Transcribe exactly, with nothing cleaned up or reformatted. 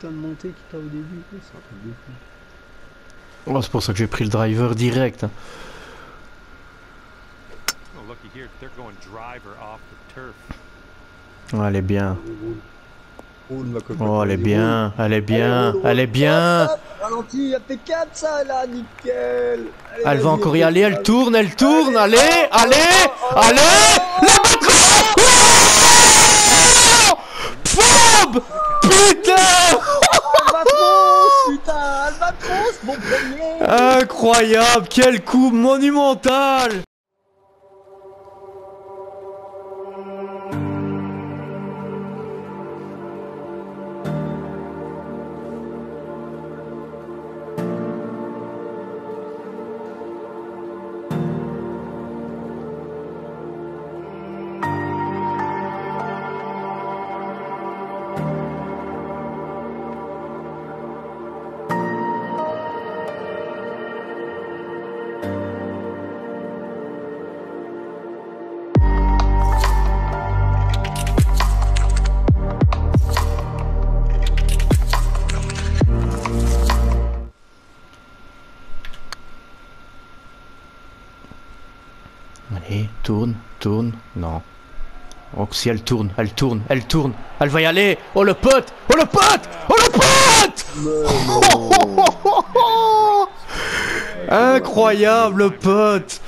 putain de montée qu'il t'a au début, c'est un truc de fou. Oh, c'est pour ça que j'ai pris le driver direct. Hein. Oh, elle est bien. Roule, ma cocotte, Oh, elle est vas-y, bien, roule. elle est bien, Allez, roule, roule. elle est bien. Hop, hop, ralenti, impeccable ça là, nickel. Allez, Elle va vas-y, encore y aller, elle impeccable. tourne, elle tourne, allez, oh, allez, oh, oh, allez, oh, les patrons. Boum. Putain. Albatros, putain, Albatros, mon premier. Incroyable, quel coup monumental. Allez, tourne, tourne, non. Oh, si elle tourne, elle tourne, elle tourne, elle va y aller. Oh le pote, oh le pote, oh le pote. Oh, oh, oh, oh, oh. Incroyable le pote.